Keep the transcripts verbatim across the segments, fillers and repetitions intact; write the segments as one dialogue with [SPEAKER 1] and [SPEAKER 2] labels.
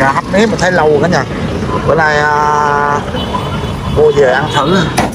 [SPEAKER 1] gà hấp mía mình thấy lâu cả nhà. Bữa nay à, mua về ăn thử.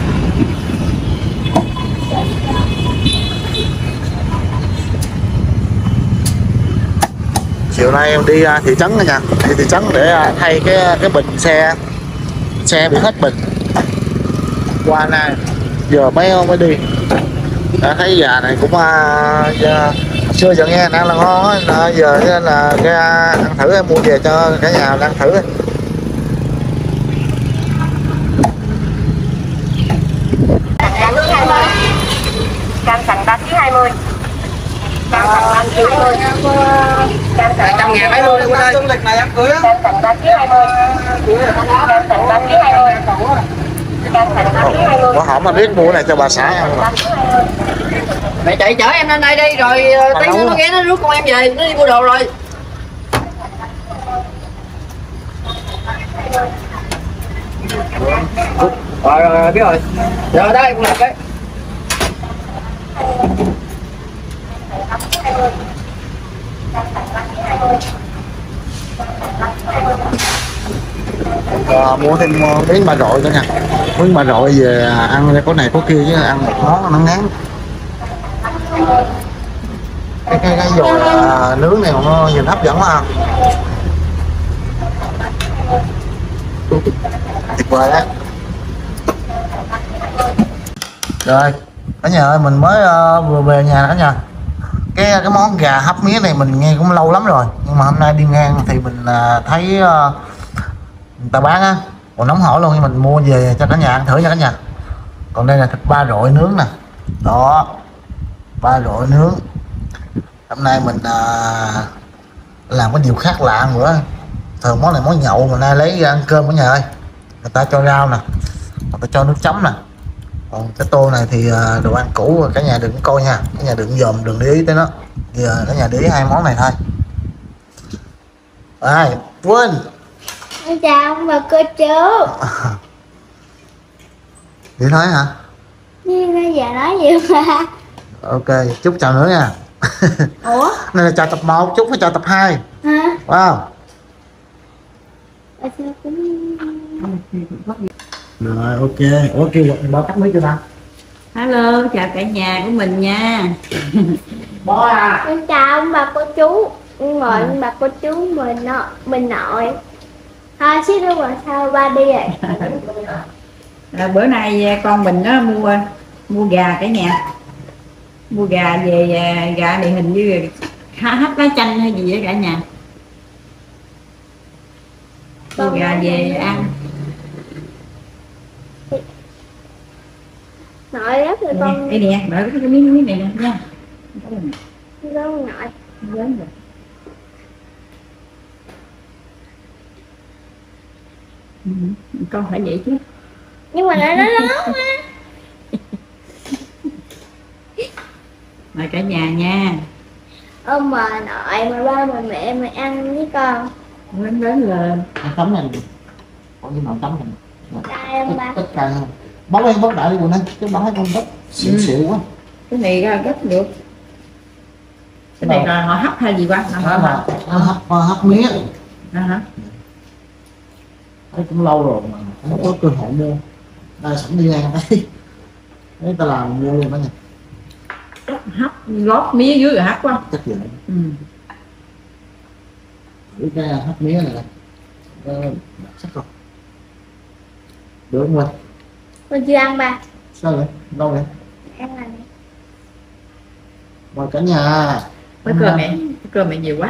[SPEAKER 1] Chiều nay em đi thị trấn cả nhà, đi thị trấn để thay cái cái bình xe xe bị hết bình. Qua nay giờ mới mới đi. Đã thấy gà này cũng uh, giờ, xưa giờ nghe ăn là ngon á, giờ nên là cái ăn thử em mua về cho cả nhà ăn thử.
[SPEAKER 2] Cam sành ba ký hai mươi. Cam sành ba ký hai mươi. Cam sành trăm ngàn mấy luôn đi ơi. Lịch này em cưới á. Cam sành ba ký hai mươi. Cam sành ba ký hai mươi. Cam sành ba ký hai mươi.
[SPEAKER 1] Có hỏng mà biết mua này cho bà xã ăn mà.
[SPEAKER 3] Mẹ chạy chở em lên đây đi rồi tí nữa nó ghé nó rước con em về, nó đi mua đồ rồi. Rồi rồi biết rồi. Rồi đây cũng làm đấy.
[SPEAKER 1] À, mua thêm miếng bà rọi nữa nha, miếng bà rọi về ăn có này có kia chứ ăn một món nó ngán. Cái cái cái dồi à, nướng này nó nhìn hấp dẫn quá. Tuyệt vời đấy. Rồi cả nhà ơi, mình mới uh, vừa về nhà cả nhà. Cái cái món gà hấp mía này mình nghe cũng lâu lắm rồi, nhưng mà hôm nay đi ngang thì mình uh, thấy uh, người ta bán á, còn nóng hổi luôn, thì mình mua về cho cả nhà ăn thử nha cả nhà. Còn đây là thịt ba rọi nướng nè, đó, ba rọi nướng. Hôm nay mình à, làm cái điều khác lạ nữa. Thường món này món nhậu, mà nay lấy ăn cơm cả nhà ơi. Người ta cho rau nè, người ta cho nước chấm nè. Còn cái tô này thì à, đồ ăn cũ, cả nhà đừng coi nha, cả nhà đừng dòm, đừng để ý tới nó. Giờ cả nhà để ý hai món này thôi. Đây, Quên.
[SPEAKER 4] Xin chào ông bà cô chú.
[SPEAKER 1] Vậy thôi hả?
[SPEAKER 4] Nhưng bây giờ nói gì mà.
[SPEAKER 1] Ok, Chúc chào nữa nha.
[SPEAKER 4] Ủa?
[SPEAKER 1] Này là chào tập một, Chúc phải chào tập hai.
[SPEAKER 4] Hả?
[SPEAKER 1] Wow. Rồi ok. Ủa kêu gọi báo cắt mấy chưa ta?
[SPEAKER 3] Hello, chào cả nhà của mình nha.
[SPEAKER 1] Bó à.
[SPEAKER 4] Xin chào ông bà cô chú. Mời ông bà cô chú mình nội, mình nội. Thôi xíu nữa rồi sao ba đi rồi.
[SPEAKER 3] À, bữa nay con mình nó mua mua gà cả nhà. Mua gà về, gà này hình như hấp lá chanh hay gì vậy cả nhà. Mua gà về ăn.
[SPEAKER 4] Nội rất là con.
[SPEAKER 3] Đây nè, đợi cái miếng miếng này nè nha.
[SPEAKER 4] Con nội.
[SPEAKER 3] Lớn rồi. Ừ, con phải vậy chứ.
[SPEAKER 4] Nhưng mà nó nó lớn quá.
[SPEAKER 3] Mời cả nhà nha.
[SPEAKER 4] Ông bà nội, mà ba mà mẹ mày ăn với con.
[SPEAKER 3] Lớn lớn lên.
[SPEAKER 1] Ăn tấm này. Có cái màu tấm này.
[SPEAKER 4] Đây ông ba.
[SPEAKER 1] Tất cả bóc em bóc đại đi quần anh, chứ bóc hết con bóc xịn xịu quá.
[SPEAKER 3] Cái này ra gấp được. Cái này là họ hấp hay gì quá?
[SPEAKER 1] Nó mà nó hấp hấp mía.
[SPEAKER 3] À hả?
[SPEAKER 1] Đấy cũng lâu rồi mà không có cơ hội mua. Đây sẵn đi ngang đây. Đấy ta làm mua luôn đó nha.
[SPEAKER 3] Hấp lót mía dưới rồi hấp quá.
[SPEAKER 1] Chắc vậy.
[SPEAKER 3] Ừ.
[SPEAKER 1] Cái cái hấp mía này này. Sắc rồi. Được không anh?
[SPEAKER 4] Con chưa ăn ba.
[SPEAKER 1] Sao vậy? Đâu vậy?
[SPEAKER 4] Ăn này.
[SPEAKER 1] Mời cả nhà.
[SPEAKER 3] Cái cơm mẹ, cái cơm mẹ nhiều quá.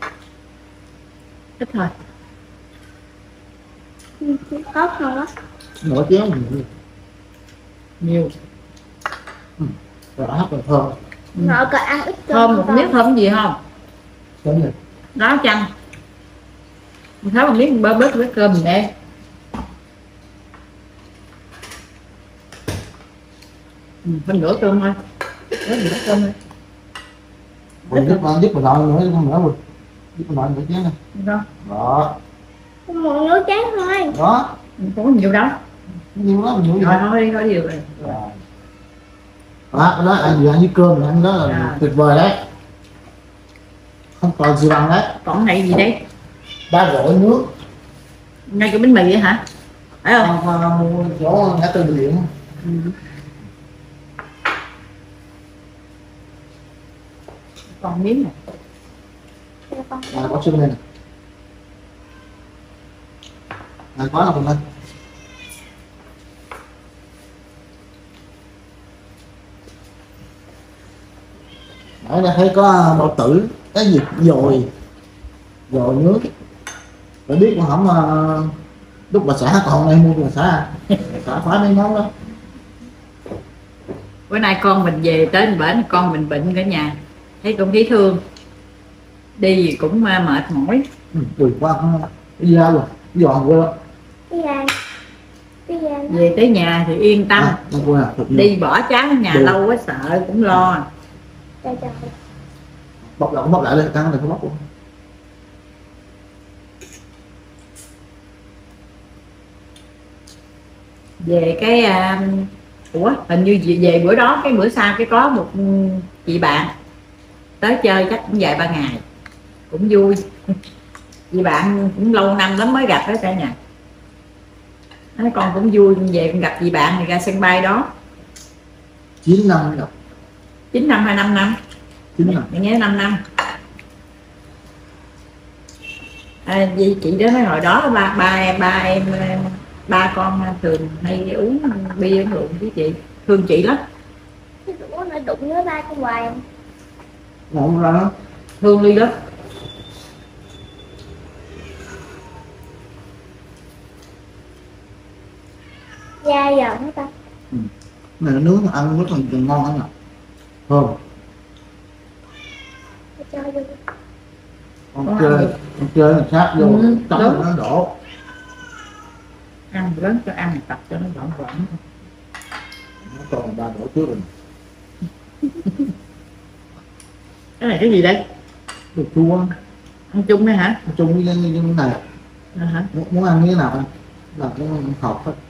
[SPEAKER 3] Ít thôi.
[SPEAKER 4] Tốt không á?
[SPEAKER 1] Nổi chén nhiều.
[SPEAKER 3] Nhiều.
[SPEAKER 1] Ừ. Rồi hấp rồi thơm.
[SPEAKER 3] Ừ.
[SPEAKER 4] Nội có ăn ít cơm.
[SPEAKER 3] Thơm một miếng thơm gì không?
[SPEAKER 1] Đúng rồi.
[SPEAKER 3] Đó chăng? Mình thấy một miếng bơ bớt với cơm mình đây. Ừ, phân nửa cơm thôi. Nửa nửa cơm thôi.
[SPEAKER 1] Mình giúp bạn giúp mình nội nữa không nữa mình. Giúp mình nội nửa chén này.
[SPEAKER 3] Đó.
[SPEAKER 1] Đó.
[SPEAKER 4] Một nửa chén thôi.
[SPEAKER 1] Đó.
[SPEAKER 3] Mình có nhiều đâu.
[SPEAKER 1] Nhiều lắm, nhiều
[SPEAKER 3] Rồi thôi đi, thôi nhiều rồi.
[SPEAKER 1] Đó, cái đó ăn gì ăn với cơm ăn đó là
[SPEAKER 3] À.
[SPEAKER 1] tuyệt vời đấy. Không còn gì bằng đấy.
[SPEAKER 3] Còn này gì đây?
[SPEAKER 1] ba rọi nước.
[SPEAKER 3] Ngay cái bánh mì vậy hả? Phải không?
[SPEAKER 1] Không, không, mua chỗ ngã tư Bưu Điện.
[SPEAKER 3] Ừ. Còn miếng này.
[SPEAKER 1] À, có xương lên. À, có là mình lên. Đấy, đã thấy có bao tử, cái gì dồi, dồi nước. Phải biết mà không uh, lúc bà xã còn em mua bà xã, bà xã phải mấy món đó.
[SPEAKER 3] Bữa nay con mình về tới bển con mình bệnh cả nhà, thấy cũng thấy thương, đi gì cũng mệt mỏi.
[SPEAKER 1] Ừ, quỳ quá đi ra rồi, giòn quá.
[SPEAKER 4] Cái da cái da
[SPEAKER 3] Về tới nhà thì yên tâm.
[SPEAKER 1] À, qua,
[SPEAKER 3] đi bỏ cháu ở nhà
[SPEAKER 1] Được.
[SPEAKER 3] lâu quá sợ cũng lo.
[SPEAKER 4] trời trời.
[SPEAKER 1] bọc lại bọc lại đây, căng này không bọc luôn.
[SPEAKER 3] Về cái uh, ủa hình như về, về bữa đó cái bữa sau cái có một chị bạn tới chơi chắc cũng vài ba ngày cũng vui. Chị bạn cũng lâu năm lắm mới gặp đó cả nhà. Nói con cũng vui về con gặp chị bạn này ra sân bay đó.
[SPEAKER 1] Chín năm rồi.
[SPEAKER 3] Chín năm hay năm năm?
[SPEAKER 1] Chín năm.
[SPEAKER 3] Mình nhớ năm năm. À, vì chị đó nói hồi đó ba ba em ba em ba con thường hay uống bia uống rượu với chị, thương chị lắm.
[SPEAKER 4] Cái rủa nó đụng với ba con hoài.
[SPEAKER 1] Ngon ra đó.
[SPEAKER 3] Thương Ly lắm.
[SPEAKER 4] Da giòn hết ta.
[SPEAKER 1] Ừ. Này nó nướng ăn rất là ngon lắm nè. Thơm.
[SPEAKER 4] Cho vô.
[SPEAKER 1] Con chơi, con chơi là sát vô,
[SPEAKER 3] Ừ,
[SPEAKER 1] tắm
[SPEAKER 3] đúng.
[SPEAKER 1] nó đổ.
[SPEAKER 3] Ăn lớn cho ăn tập cho nó gọn gọn.
[SPEAKER 1] Nó còn ba đổ trước rồi.
[SPEAKER 3] Cái này cái gì đây?
[SPEAKER 1] Đồ chua.
[SPEAKER 3] Ăn chung đấy hả?
[SPEAKER 1] Nói chung với cái cái này.
[SPEAKER 3] À, hả?
[SPEAKER 1] Muốn, muốn ăn như thế nào anh? Là cái hộp thôi.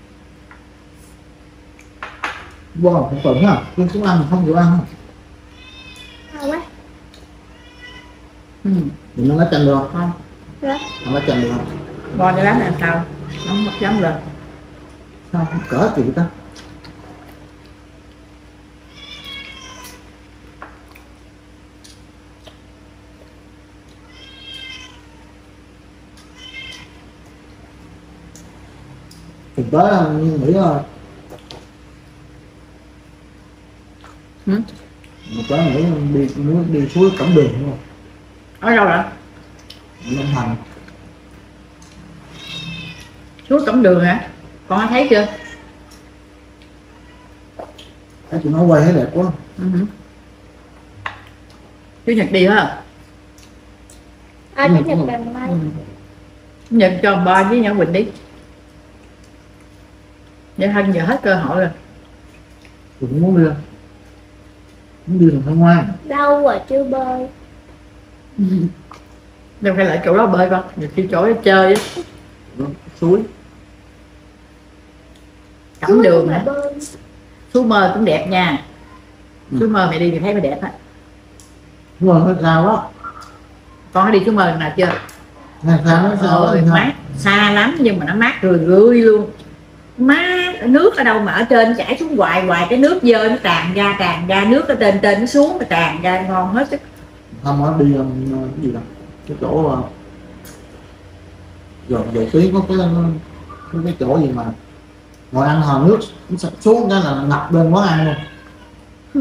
[SPEAKER 1] Wow, không cần ha. Tôi xuống ăn không chịu ăn.
[SPEAKER 4] Ngon quá.
[SPEAKER 3] Ừ.
[SPEAKER 1] Mình nó lá chanh được không?
[SPEAKER 3] Không.
[SPEAKER 4] Được.
[SPEAKER 1] Nó lá chanh được không?
[SPEAKER 3] Bo cái lá này làm sao? Nó mất giống lên.
[SPEAKER 1] Sao không cỡ chị ta? Thực tế là nghĩ là
[SPEAKER 3] Ừ.
[SPEAKER 1] một cái nghĩ đi muốn đi suối Cẩm Đường đúng không?
[SPEAKER 3] Ở đâu rồi?
[SPEAKER 1] Long Thành.
[SPEAKER 3] Suối Cẩm Đường hả? Con thấy chưa?
[SPEAKER 1] Cái tụi nó quay thấy đẹp quá.
[SPEAKER 3] Ừ. Chủ nhật đi hả?
[SPEAKER 4] À, cái nhật đằng mai.
[SPEAKER 3] Ừ. Nhật cho ba với nhỏ Quỳnh đi. Vậy thân giờ hết cơ hội rồi.
[SPEAKER 1] Tụi cũng muốn đi. Muốn đi thằng Thanh Ngoan.
[SPEAKER 4] Đâu rồi chưa bơi.
[SPEAKER 3] Đâu phải lại chỗ đó bơi con, nhiều khi chỗ đó chơi á.
[SPEAKER 1] Suối.
[SPEAKER 3] Cẩm Đường hả?
[SPEAKER 4] Bơi.
[SPEAKER 3] Suối Mơ cũng đẹp nha.
[SPEAKER 1] Ừ.
[SPEAKER 3] Suối Mơ mày đi thì thấy mới đẹp á.
[SPEAKER 1] Nhưng mà nó xa quá.
[SPEAKER 3] Con có đi Suối Mơ lần nào chưa?
[SPEAKER 1] Xa xa nó xa
[SPEAKER 3] Ôi,
[SPEAKER 1] quá.
[SPEAKER 3] mát, xa lắm nhưng mà nó mát rười rượi luôn. Mát, nước ở đâu mà ở trên chảy xuống hoài hoài, cái nước dơ nó tràn ra tràn ra, nước ở trên trên nó xuống mà tràn ra ngon hết sức.
[SPEAKER 1] Không có đi um, cái gì đâu. Cái chỗ uh, rồi dầu tí có cái có cái chỗ gì mà ngồi ăn hòn nước nó sạch xuống cái là ngập bên quán ăn luôn.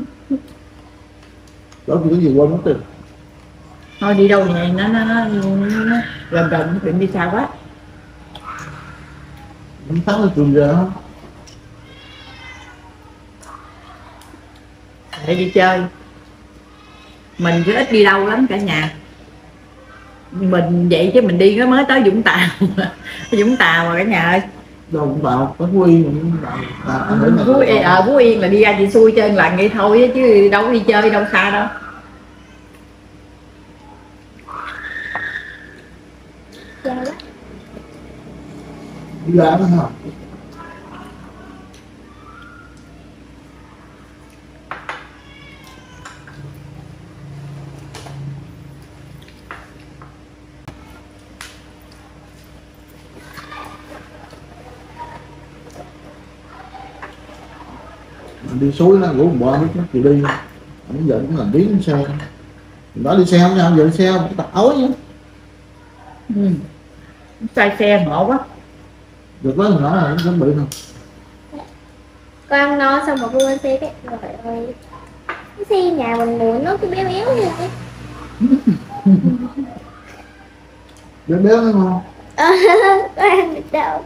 [SPEAKER 1] Đó thì cái gì quên mất rồi.
[SPEAKER 3] Thôi đi đâu này nó nó nó, nó gần gần đừng đi xa quá.
[SPEAKER 1] Nó sáng lên trường giờ đó.
[SPEAKER 3] Để đi chơi. Mình cứ ít đi đâu lắm cả nhà. Mình vậy chứ mình đi nó mới tới Vũng Tàu. Vũng Tàu mà cả nhà ơi.
[SPEAKER 1] Đâu cũng vào có Phú Yên cũng vào. À, anh để
[SPEAKER 3] Phú,
[SPEAKER 1] này-
[SPEAKER 3] ở Phú Yên là đi ra chị xui chơi lần vậy thôi chứ đâu có đi chơi đâu xa đâu.
[SPEAKER 4] Dạ quá.
[SPEAKER 1] đi ra đó hả? Mình đi suối nó ngủ một biết nó chịu đi, bây giờ cũng làm biến xe, đó đi xe không nha, giờ đi xe không tập ối nhá.
[SPEAKER 3] Ừ. Sai xe ngộ quá.
[SPEAKER 1] Được với nó là nó chuẩn bị thôi.
[SPEAKER 4] Con ăn no xong một luôn xe cái rồi ơi, cái xe nhà mình mùi nó cứ béo béo như vậy.
[SPEAKER 1] Béo béo đúng không?
[SPEAKER 4] Ờ, có ăn được đâu.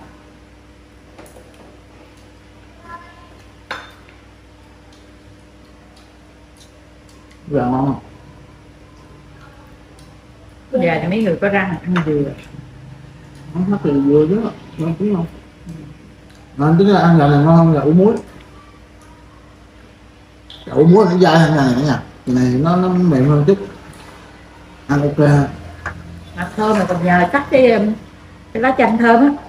[SPEAKER 1] Giờ ngon không?
[SPEAKER 3] Giờ thì mấy người có răng ăn dừa.
[SPEAKER 1] Không hết thì vừa chứ, ngon đúng không? Nên tính là ăn gà này ngon hơn gà ủ muối. Gà ủ muối nó dai hơn gà này cả nhà. Cái này nó nó mềm hơn chút, ăn ok hơn.
[SPEAKER 3] À, thơm mà còn nhờ cắt cái cái lá chanh thơm á.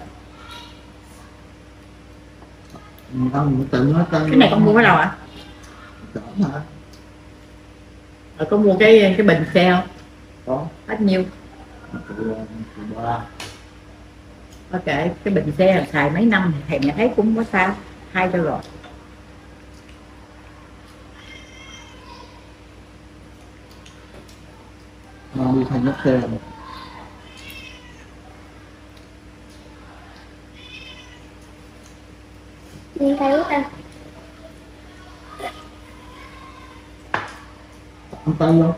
[SPEAKER 1] Ăn tự nó canh.
[SPEAKER 3] Cái này con mua ở đâu ạ?
[SPEAKER 1] Chở hả?
[SPEAKER 3] Rồi con mua cái cái bình xe không?
[SPEAKER 1] Có.
[SPEAKER 3] Hết nhiêu? Ok, cái bình xe xài mấy năm thầy nhà thấy cũng có sao, hai cho rồi.
[SPEAKER 1] Ngon đi thành nước xe.
[SPEAKER 4] Nhìn thấy không ta?
[SPEAKER 1] Ăn tay không?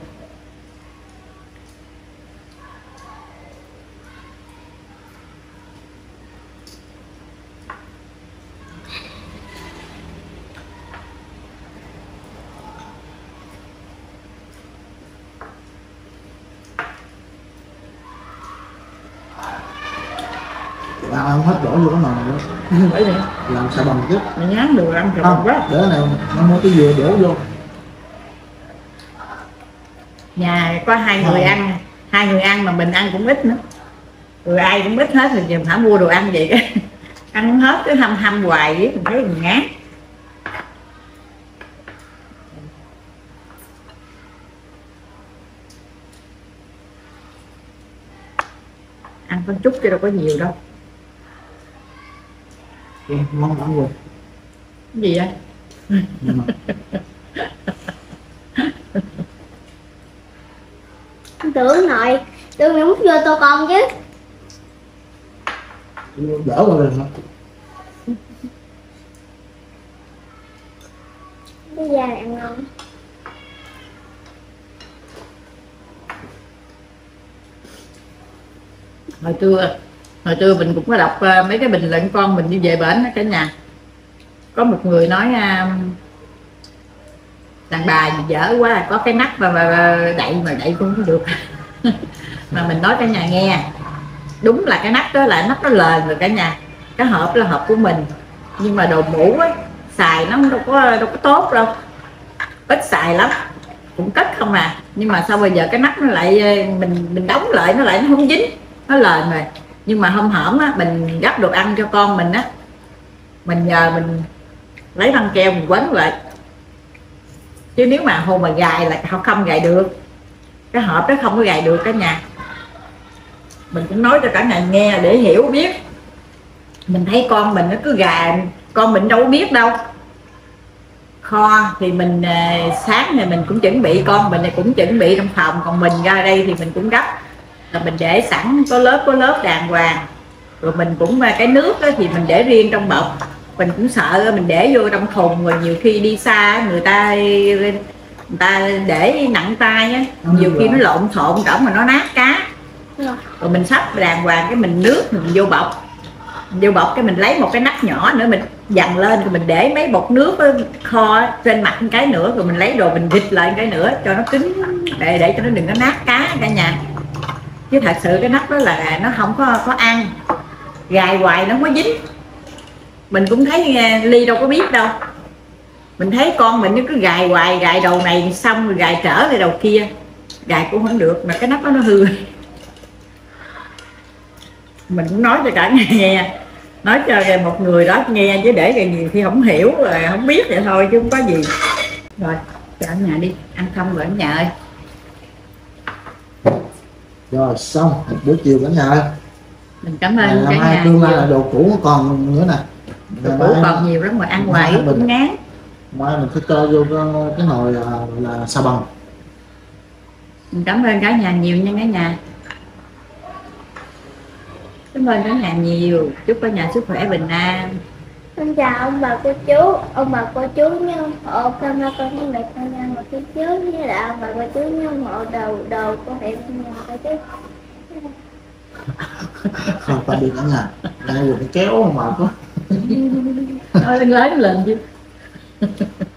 [SPEAKER 1] Làm không hết đổ vô cái nồi nữa.
[SPEAKER 3] Bởi vậy
[SPEAKER 1] Làm xà bầm chứ.
[SPEAKER 3] mày nhán được ăn rồi
[SPEAKER 1] Không,
[SPEAKER 3] quá.
[SPEAKER 1] để này nó mua cái dừa đổ vô.
[SPEAKER 3] Nhà có hai người
[SPEAKER 1] Ờ.
[SPEAKER 3] ăn, hai người ăn mà mình ăn cũng ít nữa. Rồi ai cũng ít hết thì phải mua đồ ăn vậy cái ăn không hết cứ hăm hăm hoài với mình thấy mình ngán. Ăn con chút chứ đâu có nhiều đâu.
[SPEAKER 1] Ừ, ngon lắm rồi.
[SPEAKER 3] Cái gì vậy?
[SPEAKER 1] Nhưng mà
[SPEAKER 4] Tưởng nội, tưởng mày múc vô tô con chứ.
[SPEAKER 1] đỡ vào rồi hả?
[SPEAKER 4] Cái da này ăn ngon.
[SPEAKER 3] Hồi trưa hồi trưa mình cũng có đọc uh, mấy cái bình luận con mình đi về bển cả nhà. Có một người nói uh, đàn bà gì dở quá, có cái nắp mà, mà, mà đậy mà đậy cũng không được. Mà mình nói cả nhà nghe, đúng là cái nắp đó là nắp nó lền rồi cả nhà. Cái hộp là hộp của mình, nhưng mà đồ mũ ấy xài nó đâu có đâu có tốt đâu, ít xài lắm, cũng cất không à. Nhưng mà sao bây giờ cái nắp nó lại mình mình đóng lại nó lại nó không dính, nó lền rồi. Nhưng mà hôm hổm á mình gắp đồ ăn cho con mình á, mình nhờ mình lấy băng keo mình quấn lại, chứ nếu mà hôm mà gài là họ không gài được, cái hộp đó không có gài được cả nhà. Mình cũng nói cho cả nhà nghe để hiểu biết. Mình thấy con mình nó cứ gà, con mình đâu có biết đâu. Kho thì mình sáng này mình cũng chuẩn bị, con mình này cũng chuẩn bị trong phòng, còn mình ra đây thì mình cũng gấp, là mình để sẵn có lớp có lớp đàng hoàng. Rồi mình cũng cái nước đó thì mình để riêng trong bọc. Mình cũng sợ mình để vô trong thùng, rồi nhiều khi đi xa người ta người ta để nặng tay á, nhiều khi nó lộn xộn trỏng mà nó nát cá. Rồi mình sắp đàng hoàng cái mình nước mình vô bọc, mình vô bọc cái mình lấy một cái nắp nhỏ nữa mình dằn lên, rồi mình để mấy bột nước kho trên mặt một cái nữa, rồi mình lấy đồ mình vịt lại một cái nữa cho nó cứng, để để cho nó đừng có nát cá cả nhà. Chứ thật sự cái nắp đó là nó không có có ăn, gài hoài nó không có dính. Mình cũng thấy Ly đâu có biết đâu, mình thấy con mình nó cứ gài hoài, gài đầu này xong rồi gài trở lại đầu kia, gài cũng không được, mà cái nắp đó nó hư. Mình cũng nói cho cả nhà nghe, nói cho một người đó nghe, chứ để cái nhiều khi không hiểu rồi không biết vậy thôi chứ không có gì. Rồi cho ở nhà đi, ăn xong rồi ở nhà ơi.
[SPEAKER 1] Rồi xong buổi chiều cả nhà ơi.
[SPEAKER 3] Mình cảm ơn cả
[SPEAKER 1] nhà.
[SPEAKER 3] nhà.
[SPEAKER 1] Tương lai là đồ cũ còn nữa nè.
[SPEAKER 3] Đồ cũ còn nhiều lắm mà ăn hoài cũng ngán.
[SPEAKER 1] mai mình phải cho vô cái, cái nồi là, là xà bần.
[SPEAKER 3] Mình cảm ơn cả nhà nhiều nha cả nhà. Cảm ơn cả nhà nhiều, chúc cả nhà sức khỏe bình an.
[SPEAKER 4] Con chào ông bà cô chú, ông bà cô chú nhớ ủng hộ con con không được con nha một chút trước với lại ông bà cô chú nhớ ủng hộ đầu đầu của em con nhà cô chú.
[SPEAKER 1] Không tạm biệt cả nhà. Đây là cái kéo mà có.
[SPEAKER 3] Thôi lớn lên chứ.